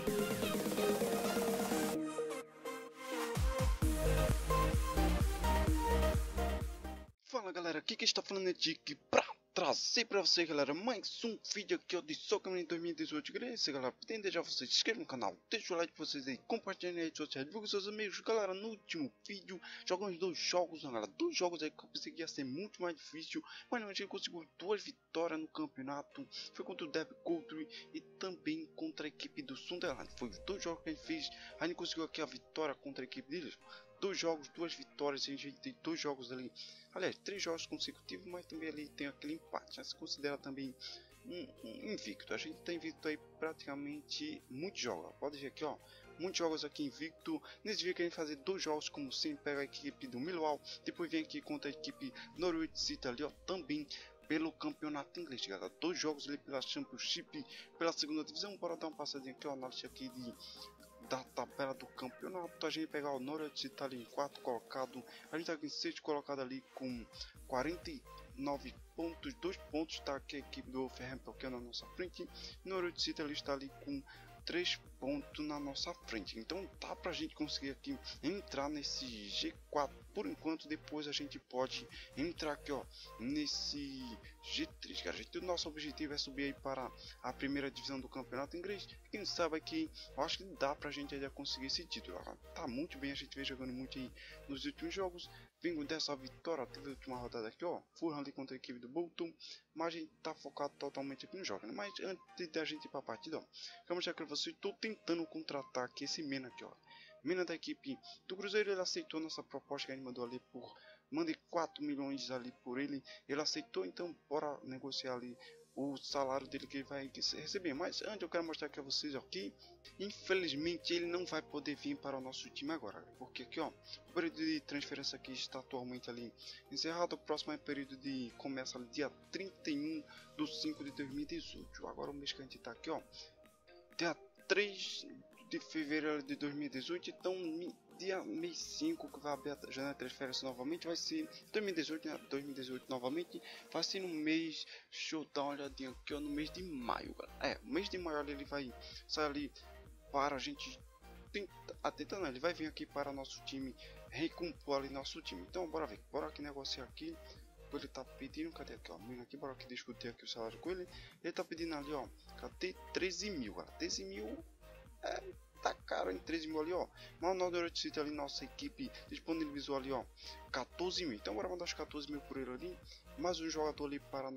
Fala galera, aqui quem está falando é Dick pra trazer pra você, galera, mais um vídeo aqui ó, de Soccer em 2018. Galera, galera, podem deixar vocês se inscrevam no canal, deixa o like de vocês aí, compartilhem nas redes sociais, divulguem seus amigos. Galera, no último vídeo jogamos dois jogos, galera, dois jogos aí que eu pensei que ia ser muito mais difícil, mas não, a gente conseguiu duas vitórias no campeonato. Foi contra o Derby County e também contra a equipe do Sunderland. Foi dois jogos que a gente fez, a gente conseguiu aqui a vitória contra a equipe deles. Dois jogos, duas vitórias, a gente tem dois jogos ali, aliás, 3 jogos consecutivos, mas também ali tem aquele empate, já se considera também um invicto. A gente está invicto aí praticamente muitos jogos, pode ver aqui ó, muitos jogos aqui invicto. Nesse vídeo querem fazer dois jogos, como sempre, pega a equipe do Millwall, depois vem aqui contra a equipe Norwich City ali ó, também pelo campeonato inglês, galera. Dois jogos ali pela Championship, pela segunda divisão. Bora dar uma passadinha aqui ó, análise aqui da tabela do campeonato. A gente pegar o Norwich está ali em quarto colocado, a gente está aqui em sexto colocado ali com 49 pontos, 2 pontos está aqui a equipe do Wolverhampton que é na nossa frente. Norwich City ali está ali com 3 pontos na nossa frente, então dá pra gente conseguir aqui entrar nesse G4 por enquanto. Depois a gente pode entrar aqui ó nesse G3, cara. O nosso objetivo é subir aí para a primeira divisão do campeonato inglês. Quem sabe aqui, eu acho que dá pra gente ainda conseguir esse título. Tá muito bem, a gente vem jogando muito aí nos últimos jogos. Vindo dessa vitória, teve a última rodada aqui ó, Fulham ali contra a equipe do Bolton, mas a gente tá focado totalmente aqui no jogo, né? Mas antes da gente ir para a partida ó, quero mostrar que você estou tentando contratar aqui esse Mena aqui ó, Mena da equipe do Cruzeiro. Ele aceitou nossa proposta que a gente mandou ali por, mandei 4 milhões ali por ele, ele aceitou, então bora negociar ali o salário dele que ele vai receber. Mas antes eu quero mostrar aqui a vocês aqui, infelizmente ele não vai poder vir para o nosso time agora, porque aqui ó, o período de transferência aqui está atualmente ali encerrado. O próximo período de começa ali dia 31/5/2018. Agora o mês que a gente está aqui ó, dia 3 de fevereiro de 2018, então dia mês 5 que vai abrir a janela de transferência novamente, vai ser 2018, né? 2018 novamente, vai ser no mês, deixa eu dar uma olhadinha aqui ó, no mês de maio, galera. O mês de maio ele vai sair ali para a gente tentar, ele vai vir aqui para nosso time, recompor ali nosso time. Então bora ver, bora aqui negociar aqui. Ele tá pedindo, cadê aqui ó, menino aqui, bora aqui discutir aqui o salário com ele. Ele tá pedindo ali ó, cadê 13 mil, galera, 13 mil tá caro em 13 mil ali ó, mas o Norwich City ali, nossa equipe disponibilizou ali ó 14 mil, então bora mandar os 14 mil por ele ali. Mais um jogador ali para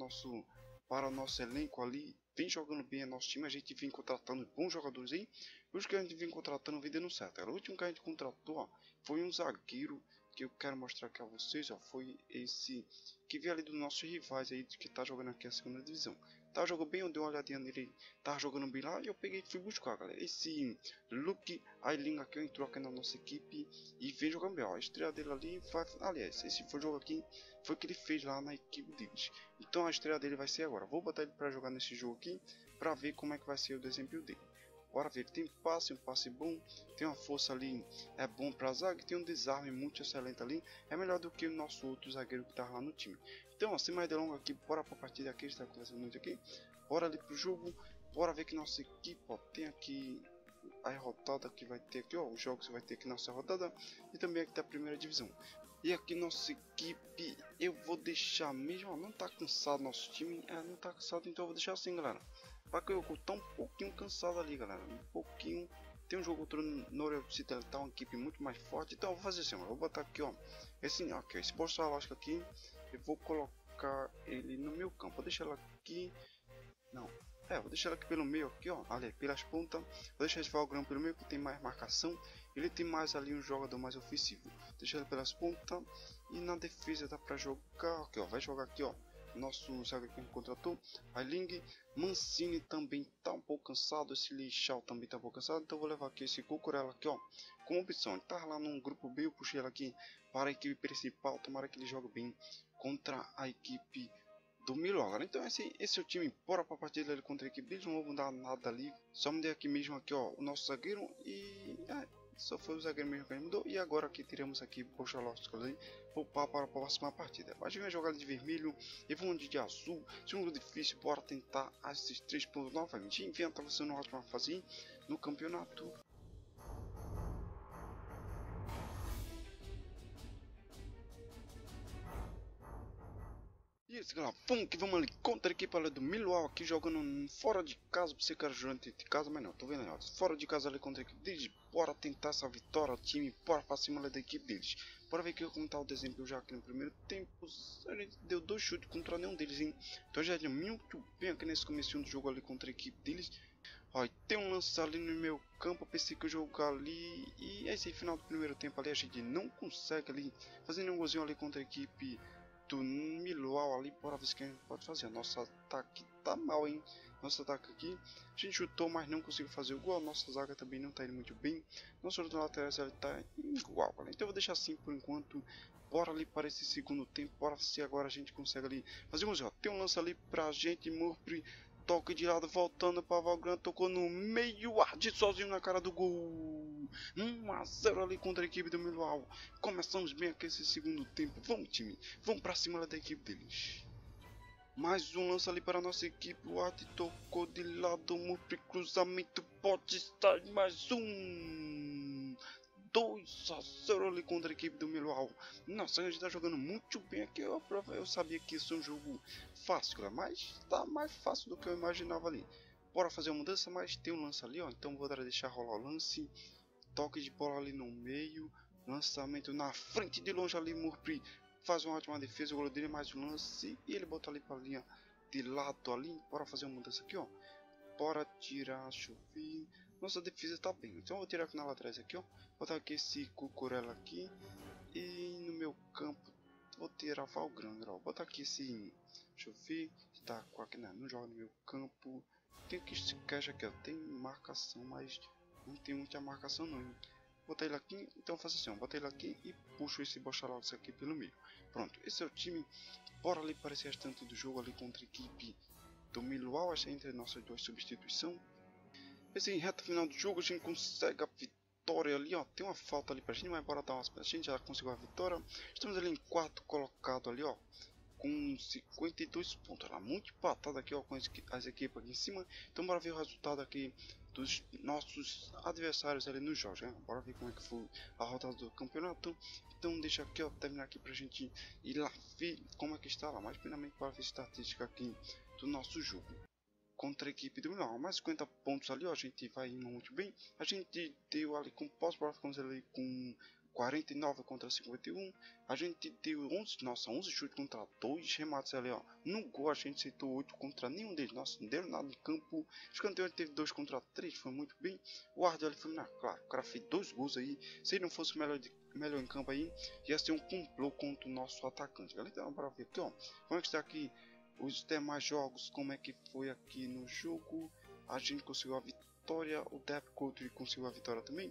nosso elenco ali, vem jogando bem a nosso time, a gente vem contratando bons jogadores aí, os que a gente vem contratando vem dando certo. O último que a gente contratou ó, foi um zagueiro que eu quero mostrar aqui a vocês ó, foi esse que veio ali dos nossos rivais aí, que tá jogando aqui a segunda divisão. Tá jogando bem, eu dei uma olhadinha nele, tá jogando bem lá e eu peguei e fui buscar, galera. Esse Luke Ayling aqui entrou aqui na nossa equipe e vem jogando bem, ó. A estreia dele ali vai, aliás, esse foi o jogo aqui, foi o que ele fez lá na equipe deles. Então a estreia dele vai ser agora. Vou botar ele para jogar nesse jogo aqui para ver como é que vai ser o desempenho dele. Bora ver, ele tem um passe bom, tem uma força ali, é bom pra zaga, tem um desarme muito excelente ali, é melhor do que o nosso outro zagueiro que tá lá no time. Então, ó, sem mais delongas aqui, bora pra partida aqui, está acontecendo muito aqui, bora ali pro jogo, bora ver que nossa equipe, ó, tem aqui a rodada que vai ter aqui, ó, os jogos que vai ter aqui nessa rodada, e também aqui da primeira divisão. E aqui nossa equipe, eu vou deixar mesmo, ó, não tá cansado nosso time, não tá cansado, então eu vou deixar assim, galera. Para que eu tô um pouquinho cansado ali, galera, um pouquinho. Tem um jogo outro no Norwich City, tá uma equipe muito mais forte, então eu vou fazer assim, eu vou botar aqui ó, esse bolso elástico aqui, eu vou colocar ele no meu campo, vou deixar ela aqui, não, vou deixar ela aqui pelo meio aqui ó, ali pelas pontas, vou deixar esse Valgrão pelo meio que tem mais marcação, ele tem mais ali um jogador mais ofensivo, deixar ele pelas pontas e na defesa dá para jogar aqui ó, vai jogar aqui ó. Nosso zagueiro que contratou, Ayling. Mancini também tá um pouco cansado, esse Lixal também tá um pouco cansado, então vou levar aqui esse Cucurella aqui ó, como opção. Ele tá lá num grupo B, eu puxei ele aqui para a equipe principal, tomara que ele jogue bem contra a equipe do Millwall. Então esse é o time, bora pra partida dele contra a equipe deles, não vou mudar nada ali, só mudei aqui mesmo aqui ó, o nosso zagueiro e Só foi o zagueiro mesmo que mudou. E agora aqui teremos aqui Pochalowski ali, poupar para a próxima partida. A gente vai jogar de vermelho e vamos de azul. Segundo difícil, bora tentar esses 3 pontos novamente. Inventa você no ótimo fazer no campeonato. E esse galera, pum, que vamos ali contra a equipe ali do Millwall aqui jogando fora de casa, pra você cara jogando de casa, mas não, tô vendo aí, fora de casa ali contra a equipe deles, bora tentar essa vitória, time, bora pra cima ali da equipe deles. Bora ver aqui como tá o desempenho já aqui no primeiro tempo, a gente deu 2 chutes contra nenhum deles, hein, então já é muito bem aqui nesse começo do jogo ali contra a equipe deles. Ó, tem um lance ali no meu campo, pensei que eu jogar ali, e é esse final do primeiro tempo ali, a gente não consegue ali fazer nenhum golzinho ali contra a equipe do Millwall ali, bora ver o que a gente pode fazer. Nosso ataque tá mal, hein? Nosso ataque aqui, a gente chutou, mas não conseguiu fazer o gol. Nossa zaga também não tá indo muito bem. Nosso outro lateral ele tá igual, galera. Então eu vou deixar assim por enquanto. Bora ali para esse segundo tempo. Bora se agora a gente consegue ali fazer um gol. Tem um lance ali pra gente, Murphy. Toque de lado, voltando para Valgrand, tocou no meio, Arde sozinho na cara do gol. 1 a 0 ali contra a equipe do Millwall. Começamos bem aqui esse segundo tempo. Vamos, time, vamos para cima da equipe deles. Mais um lance ali para a nossa equipe. O Arde tocou de lado, Murphy, cruzamento, pode estar mais um. 2 a 0 ali contra a equipe do Millwall. Nossa, a gente tá jogando muito bem aqui. Eu sabia que isso é um jogo fácil, cara, mas tá mais fácil do que eu imaginava ali. Bora fazer uma mudança, mas tem um lance ali, ó. Então vou deixar rolar o lance. Toque de bola ali no meio. Lançamento na frente de longe ali. Murphy faz uma ótima defesa. O goleiro dele mais um lance. E ele bota ali para a linha de lado ali. Bora fazer uma mudança aqui, ó. Bora tirar, deixa eu ver. Nossa defesa tá bem, então eu vou tirar aqui na lateral aqui, ó. Botar aqui esse Cucurella aqui. E no meu campo vou tirar Valgrand, ó. Botar aqui esse, deixa eu ver. Tá aqui, não joga no meu campo. Tem que esse cash aqui, ó. Tem marcação, mas não tem muita marcação não, hein? Botar ele aqui, então faço assim, ó. Bota ele aqui e puxo esse Bochalados aqui pelo meio. Pronto, esse é o time. Bora ali para esse restante do jogo ali contra a equipe do Millwall. Essa é entre nossas duas substituições. Esse em reta final do jogo a gente consegue a vitória ali, ó. Tem uma falta ali pra gente, mas bora dar umas. A gente já conseguiu a vitória. Estamos ali em quarto colocado ali, ó. Com 52 pontos. Lá, muito empatado aqui, ó. Com as equipes aqui em cima. Então bora ver o resultado aqui dos nossos adversários ali nos jogos, né? Bora ver como é que foi a rodada do campeonato. Então deixa aqui, ó, terminar aqui pra gente ir lá ver como é que está lá. Mas primeiramente bora ver a estatística aqui do nosso jogo contra a equipe do Milão, mais 50 pontos ali, ó, a gente vai indo muito bem. A gente deu ali com pós-prova, ficamos ali com 49 contra 51. A gente deu 11 chutes contra 2 remates ali, ó. No gol a gente acertou 8 contra nenhum deles. Nossa, não deu nada no campo. Escanteio teve 2 contra 3, foi muito bem. O Arde ali foi, claro, o cara fez 2 gols aí. Se ele não fosse melhor em campo aí, ia ser um complô contra o nosso atacante. Galera, então, bora ver aqui, ó. Como é que está aqui os demais jogos, como é que foi aqui no jogo. A gente conseguiu a vitória, o Depp Country conseguiu a vitória também.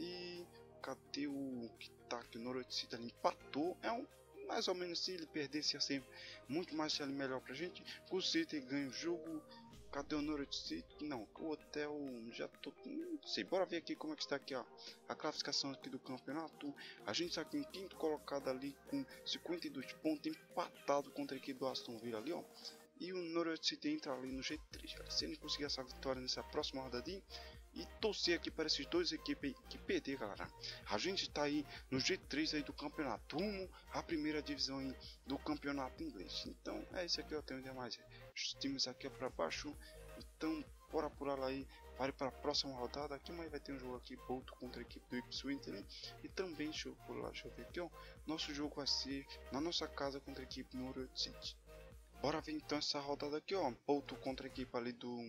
E cadê o que tá aqui? O Norwich City ali empatou. É um mais ou menos, se ele perdesse ia ser muito mais melhor pra gente. O City ganha o jogo. Cadê o Norwich City? Não, o hotel já tô. Não sei, bora ver aqui como é que está aqui, ó, a classificação aqui do campeonato. A gente está aqui em quinto colocado ali com 52 pontos, empatado contra a equipe do Aston Villa ali, ó. E o Norwich City entra ali no G3, cara. Se ele conseguir essa vitória nessa próxima rodadinha e torcer aqui para esses dois equipes que perder, galera. A gente está aí no G3 aí do campeonato, rumo à primeira divisão aí do campeonato inglês. Então é isso aqui, eu tenho demais. Os times aqui é para baixo, então bora por lá aí. Pare para a próxima rodada. Aqui amanhã vai ter um jogo aqui, Bolton contra a equipe do Ipswich, né? E também deixa eu por lá, deixa eu ver aqui, ó. Nosso jogo vai ser na nossa casa contra a equipe do Norwich City. Bora ver então essa rodada aqui, ó. Bolton contra a equipe ali do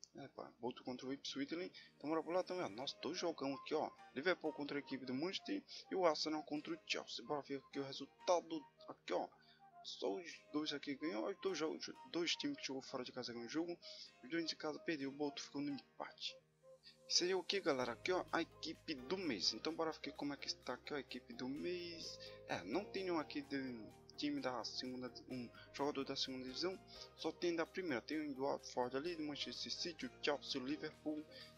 Bolton contra o Ipswich, né? Então bora por lá também, ó. Nossa, dois jogão aqui, ó. Liverpool contra a equipe do Manchester e o Arsenal contra o Chelsea. Bora ver aqui o resultado aqui, ó. Só os dois aqui ganhou, os dois jogos, dois times que jogou fora de casa ganhou o jogo, os dois de casa perdeu, o Bolton ficou no empate. Seria o que, galera? Aqui, ó, a equipe do mês. Então bora ver como é que está aqui, ó, a equipe do mês. Não tem nenhum aqui de time da segunda, um jogador da segunda divisão, só tem da primeira. Tem o Watford ali, do Manchester City, o Chelsea, o Liverpool e o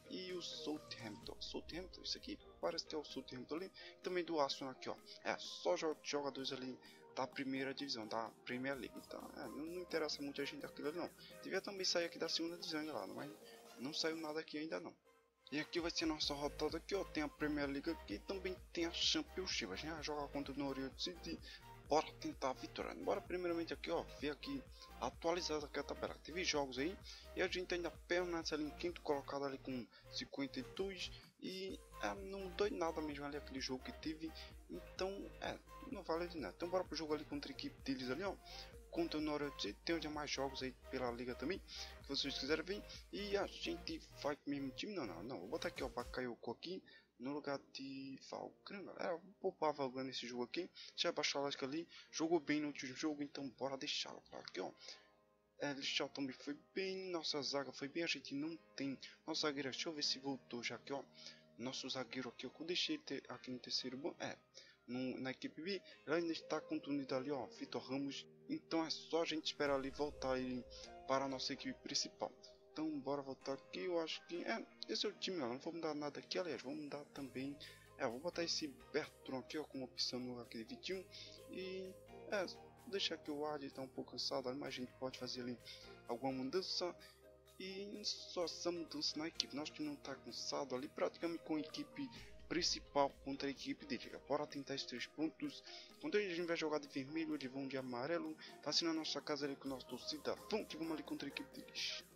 Southampton. Southampton, isso aqui parece que é o Southampton ali. Também do Arsenal aqui, ó. Só jogadores ali da primeira divisão, da Premier League. Então, não interessa muito a gente aquilo ali, não. Devia também sair aqui da segunda divisão ainda lá, mas não saiu nada aqui ainda não. E aqui vai ser nossa rodada aqui, ó. Tem a Premier League aqui, também tem a Championship. A gente vai jogar contra o Norwich City. Bora tentar a vitória. Bora primeiramente aqui, ó, ver aqui atualizada aqui a tabela. Teve jogos aí e a gente ainda permanece ali em quinto colocado ali com 52 e não dói nada mesmo ali aquele jogo que teve. Então, não vale de nada. Então bora pro jogo ali contra a equipe deles ali, ó. Contra o Norwich, tem onde mais jogos aí pela liga também, que vocês quiserem ver. E a gente vai com o mesmo time, não, vou botar aqui ó, Bakayoko aqui no lugar de Valgren, galera. Vou poupar Valgren nesse jogo aqui, já baixar a lógica ali, jogou bem no último jogo, então bora deixá-lo aqui ó. Lichal também foi bem, nossa zaga foi bem, a gente não tem nosso zagueiro, deixa eu ver se voltou já aqui ó. Nosso zagueiro aqui, eu deixei aqui no terceiro banco, na equipe B, ele ainda está contundido ali ó, Vitor Ramos. Então é só a gente esperar ali voltar ele para a nossa equipe principal. Então bora voltar aqui, eu acho que esse é o time, ó. Não vou mudar nada aqui, aliás, vou mudar também, vou botar esse Bertrand aqui ó, como opção no lugar de 21 e vou deixar aqui o Adi está um pouco cansado, mas a gente pode fazer ali alguma mudança. E só essa mudança na equipe, nós que não está cansado ali praticamente com a equipe principal contra a equipe dele. Bora tentar esses 3 pontos. Quando a gente vai jogar de vermelho, eles vão de amarelo. Vacina na nossa casa ali com nossa torcida. Vamos ali contra a equipe deles.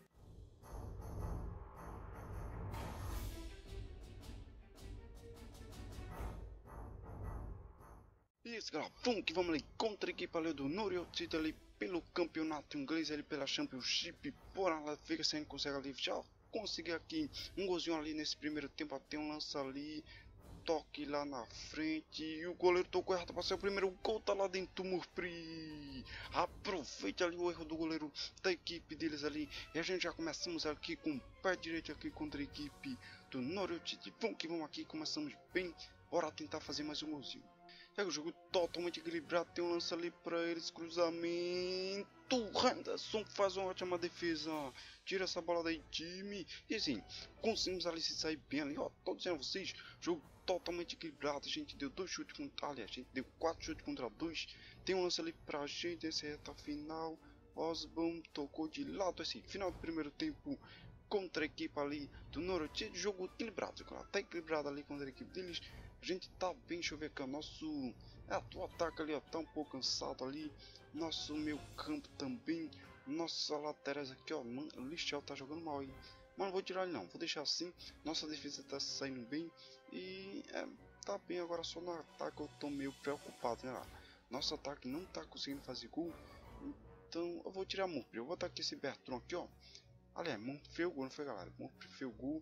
Isso, galera. Vamos ali contra a equipe ali do Norwich ali pelo campeonato inglês, ali pela Championship. Bora lá, ver se a gente consegue ali já conseguir aqui um golzinho ali nesse primeiro tempo. Até um lance ali, toque lá na frente e o goleiro tocou errado para ser o primeiro gol, tá lá dentro do Murphy. Aproveite ali o erro do goleiro da equipe deles ali e a gente já começamos aqui com o pé direito aqui contra a equipe do Norwich. Vamos aqui, começamos bem, bora tentar fazer mais um golzinho. O jogo totalmente equilibrado, tem um lance ali para eles, cruzamento, Henderson faz uma ótima defesa, tira essa bola daí time, e assim, conseguimos ali se sair bem ali, ó, tô dizendo a vocês, jogo totalmente equilibrado, a gente deu 2 chutes contra, aliás, a gente deu 4 chutes contra 2, tem um lance ali pra gente, esse reta final, Osborne tocou de lado, assim, final do primeiro tempo, contra a equipe ali do Norwich, jogo equilibrado, tá equilibrado ali contra a equipe deles. A gente tá bem, deixa eu ver aqui, o nosso o ataque ali ó, tá um pouco cansado ali, nosso meio campo também, nossa laterais aqui ó, mano, o Lichel tá jogando mal aí, mas não vou tirar ele não, vou deixar assim, nossa defesa tá saindo bem e tá bem, agora só no ataque eu tô meio preocupado, né, nosso ataque não tá conseguindo fazer gol, então eu vou tirar Murphy, eu vou botar aqui esse Bertrand aqui ó, aliás, Murphy fez o gol, não foi galera, Murphy fez o gol.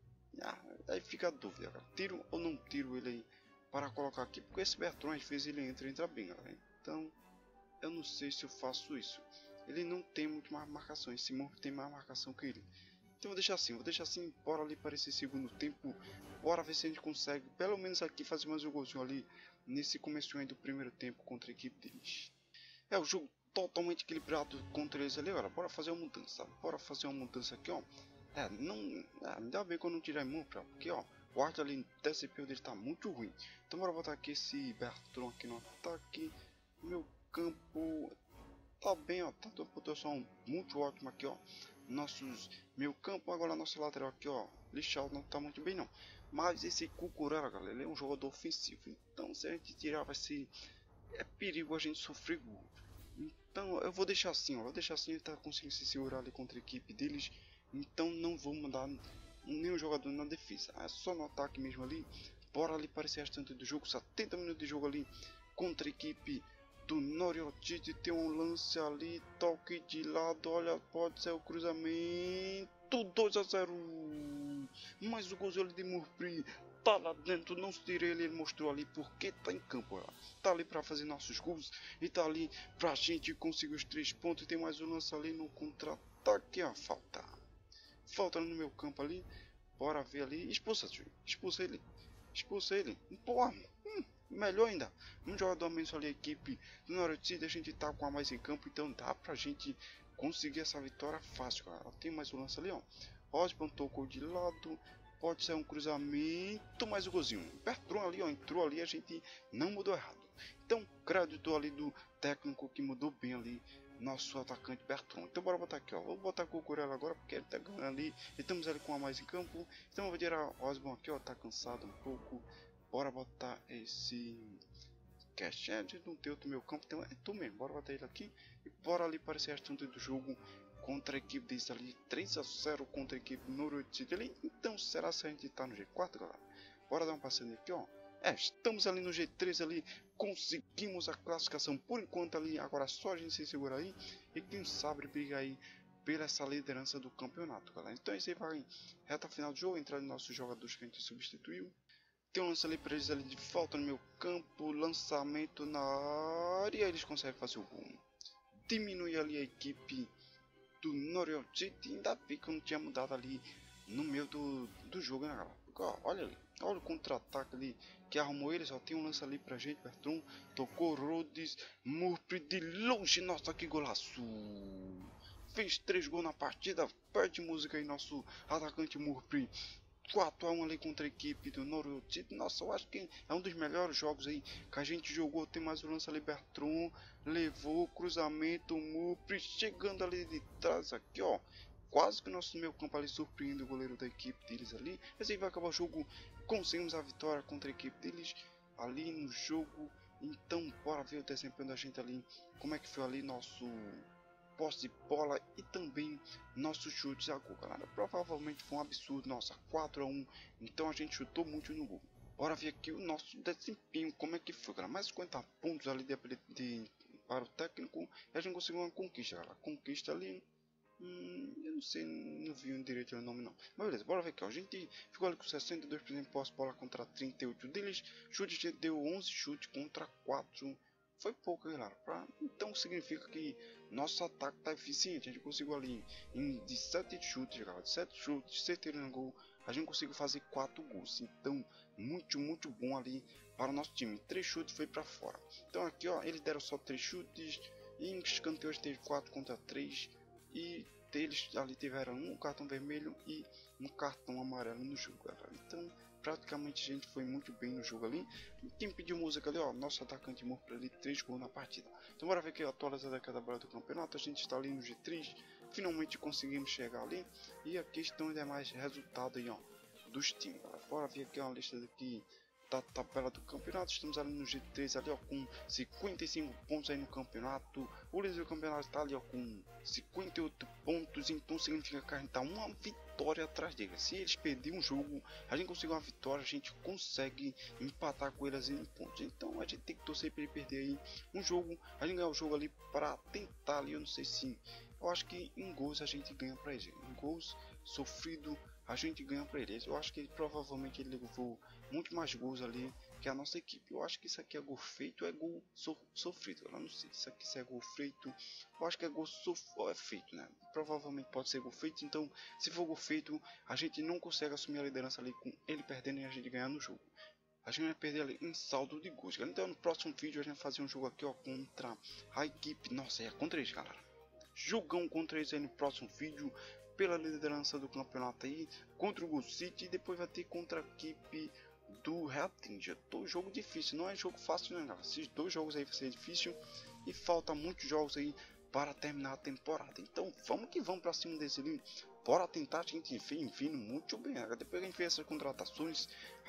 Aí fica a dúvida, cara. Tiro ou não tiro ele aí para colocar aqui, porque esse Bertrand fez ele entra bem, galera. Então eu não sei se eu faço isso. Ele não tem muito mais marcação, esse Murphy tem mais marcação que ele. Então vou deixar assim, bora ali para esse segundo tempo. Bora ver se a gente consegue, pelo menos aqui, fazer mais um golzinho ali nesse começo do primeiro tempo contra a equipe deles. O jogo totalmente equilibrado contra eles ali, agora. Bora fazer uma mudança aqui, ó. Ainda bem que eu não tirei Murphy, porque ó, o arte ali desse período dele tá muito ruim. Então bora botar aqui esse Bertrand aqui no ataque. Meu campo tá bem, ó, tá uma pontuação muito ótima aqui, ó. Meu campo, agora nosso lateral aqui, ó. Lichal não tá muito bem não. Mas esse Cucurella, galera, ele é um jogador ofensivo. Então se a gente tirar vai ser perigo a gente sofrer gol. Então eu vou deixar assim, ó. Ele tá conseguindo se segurar ali contra a equipe deles. Então não vou mandar nenhum jogador na defesa, é só no ataque mesmo ali. Bora ali para esse restante do jogo, 70 minutos de jogo ali contra a equipe do Norwich. Tem um lance ali, toque de lado, olha, pode ser o cruzamento, 2-0. Mas o golzinho ali de Murphy tá lá dentro, não se tira ele mostrou ali porque tá em campo, tá ali para fazer nossos gols e tá ali pra gente conseguir os 3 pontos. E tem mais um lance ali no contra-ataque, a falta no meu campo ali, bora ver ali, expulsa ele, porra, melhor ainda, um jogador menos ali, a equipe do Norwich, a gente tá com a mais em campo, então dá pra gente conseguir essa vitória fácil, cara. Tem mais um lance ali, ó, Osborne tocou de lado, pode ser um cruzamento, mais o golzinho. Bertrand ali, ó, entrou ali, a gente não mudou errado. Então, crédito ali do técnico que mudou bem ali nosso atacante Bertrand. Então bora botar aqui, ó. Vou botar com o Cucurella agora porque ele tá ganhando ali. Estamos ali com a mais em campo. Então eu vou tirar o Osborne aqui, ó. Tá cansado um pouco. Bora botar esse Cash. A gente não tem outro meio campo, então é tu mesmo. Bora botar ele aqui. E bora ali para esse restante do jogo contra a equipe deles ali. 3-0 contra a equipe Norwich ali. Então será se a gente tá no G4, galera? Bora dar uma passadinha aqui, ó. Estamos ali no G3 ali, conseguimos a classificação por enquanto ali, agora só a gente se segura aí e quem sabe brigar aí pela essa liderança do campeonato, galera. Então esse aí vai reta final do jogo, entrar nos nossos jogadores que a gente substituiu. Tem um lance ali para eles ali de falta no meu campo, lançamento na área, e eles conseguem fazer o gol. Diminui ali a equipe do Norwich City, ainda bem que eu não tinha mudado ali no meio do jogo, né, galera? Porque, ó, olha ali. Olha o contra-ataque ali que arrumou ele. Só tem um lance ali pra gente. Bertrand tocou Rhodes. Murphy de longe. Nossa, que golaço! Fez 3 gols na partida. Perde música aí, nosso atacante Murphy. 4-1 ali contra a equipe do Norwich. Nossa, eu acho que é um dos melhores jogos aí que a gente jogou. Tem mais um lance ali. Bertrand levou cruzamento. Murphy chegando ali de trás aqui, ó. Quase que o nosso meio campo ali surpreende o goleiro da equipe deles ali. Esse aí vai acabar o jogo. Conseguimos a vitória contra a equipe deles ali no jogo. Então bora ver o desempenho da gente ali. Como é que foi ali nosso posse de bola e também nossos chutes a gol, galera. Provavelmente foi um absurdo. Nossa, 4-1. Então a gente chutou muito no gol. Bora ver aqui o nosso desempenho. Como é que foi, galera. Mais 50 pontos ali para o técnico. E a gente conseguiu uma conquista, galera. Conquista ali. Eu não sei, não vi direito o nome não. Mas beleza, bora ver aqui, ó. A gente ficou ali com 62% de posse de bola contra 38 deles. Chute, a gente deu 11 chutes contra 4. Foi pouco, galera. Então significa que nosso ataque tá eficiente. A gente conseguiu ali de 7 chutes, galera. De 7 chutes, certeiro no gol. A gente conseguiu fazer 4 gols. Então, muito bom ali para o nosso time. 3 chutes foi para fora. Então aqui, ó, eles deram só 3 chutes. E em escanteio a gente teve 4 contra 3. E eles ali tiveram um cartão vermelho e um cartão amarelo no jogo, galera. Então praticamente a gente foi muito bem no jogo ali. Quem pediu música ali, ó, nosso atacante Murphy ali, 3 gols na partida. Então bora ver que atualizada cada bola do campeonato. A gente está ali no G3, finalmente conseguimos chegar ali. E aqui estão os demais resultados aí, ó, dos times, galera. Bora ver aqui uma lista daqui da tabela do campeonato. Estamos ali no G3 ali, ó, com 55 pontos aí no campeonato. O líder do campeonato está ali, ó, com 58 pontos. Então significa que a gente tá uma vitória atrás deles. Se eles perderem um jogo, a gente conseguir uma vitória, a gente consegue empatar com eles em pontos. Então a gente tem que torcer para ele perder aí um jogo. A gente ganhar o jogo ali para tentar ali, eu não sei se, eu acho que em gols a gente ganha para eles. Em gols sofrido a gente ganha para eles. Eu acho que provavelmente ele levou muito mais gols ali que a nossa equipe. Eu acho que isso aqui é gol feito ou é gol sofrido. Eu não sei se é gol feito. Eu acho que é gol feito, né? Provavelmente pode ser gol feito. Então, se for gol feito, a gente não consegue assumir a liderança ali com ele perdendo e a gente ganhar no jogo. A gente vai perder ali em saldo de gols. Então, no próximo vídeo a gente vai fazer um jogo aqui, ó, contra a equipe. Nossa, é contra eles, galera. Jogão contra eles aí no próximo vídeo. Pela liderança do campeonato aí, contra o Gol City, e depois vai ter contra a equipe do Ratinja. Jogo difícil, não é jogo fácil, né, galera? Esses 2 jogos aí vai ser difícil e falta muitos jogos aí para terminar a temporada. Então vamos que vamos para cima desse ali. Bora tentar, a gente enfim muito bem. Depois que a gente fez essas contratações,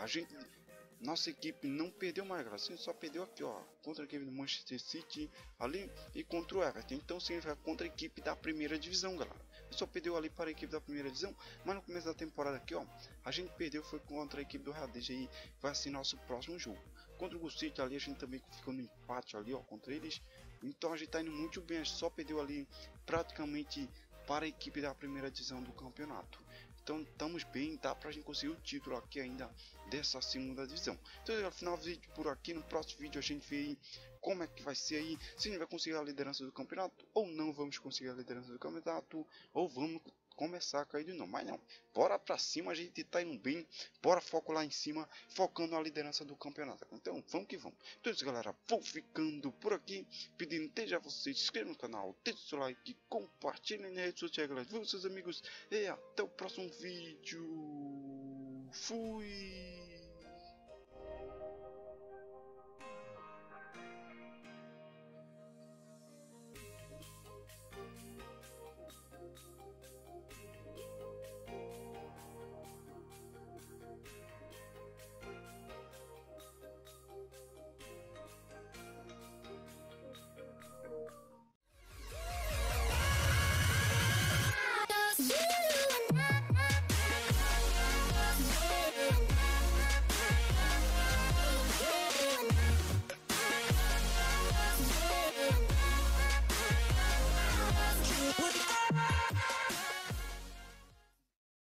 nossa equipe não perdeu mais, galera. A gente só perdeu aqui, ó, contra a equipe do Manchester City ali e contra o Everton. Então significa contra a equipe da primeira divisão, galera. Só perdeu ali para a equipe da primeira divisão, mas no começo da temporada aqui, ó, a gente perdeu foi contra a equipe do Radeja aí, vai ser nosso próximo jogo. Contra o Gol City ali a gente também ficou no empate ali, ó, contra eles. Então a gente tá indo muito bem, a gente só perdeu ali praticamente para a equipe da primeira divisão do campeonato. Então estamos bem, dá pra gente conseguir o título aqui ainda dessa segunda divisão. Então no final do vídeo por aqui, no próximo vídeo a gente vê aí como é que vai ser aí, se a gente vai conseguir a liderança do campeonato ou não vamos conseguir a liderança do campeonato, ou vamos começar a cair de novo. Mas não, bora pra cima, a gente tá indo bem, bora foco lá em cima, focando na liderança do campeonato. Então vamos que vamos. Então é isso, galera, vou ficando por aqui, pedindo desde a vocês, se inscrevam no canal, deixe seu like, compartilhem nas redes sociais, galera, viu seus amigos, e até o próximo vídeo. Fui!